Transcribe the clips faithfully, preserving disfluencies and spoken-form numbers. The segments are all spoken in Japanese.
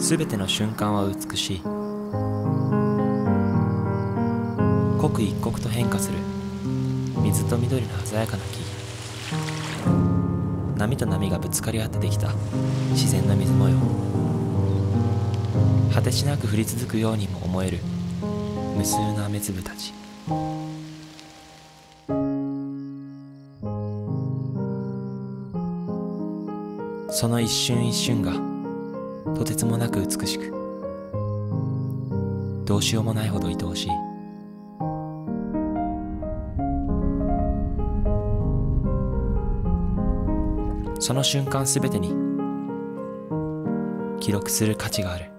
すべての瞬間は美しい。刻一刻と変化する水と緑の鮮やかな木、波と波がぶつかり合ってできた自然の水模様。果てしなく降り続くようにも思える無数の雨粒たち。その一瞬一瞬がとてつもなく美しく、どうしようもないほど愛おしい。その瞬間すべてに記録する価値がある。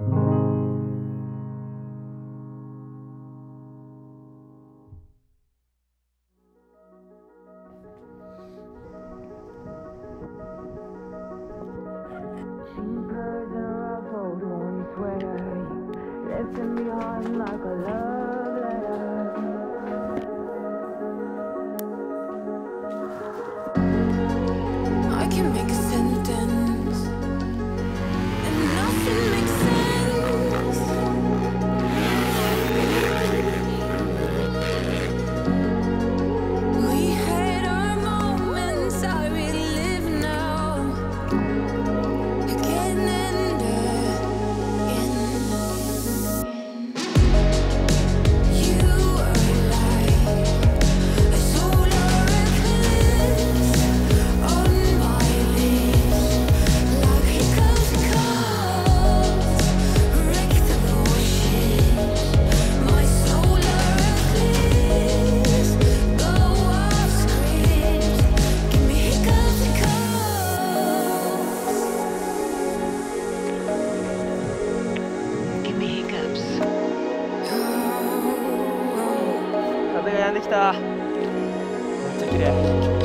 風が止んできた。めっちゃ綺麗。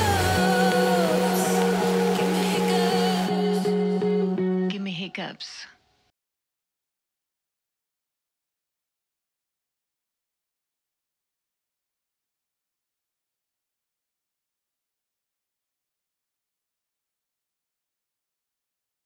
Hiccups.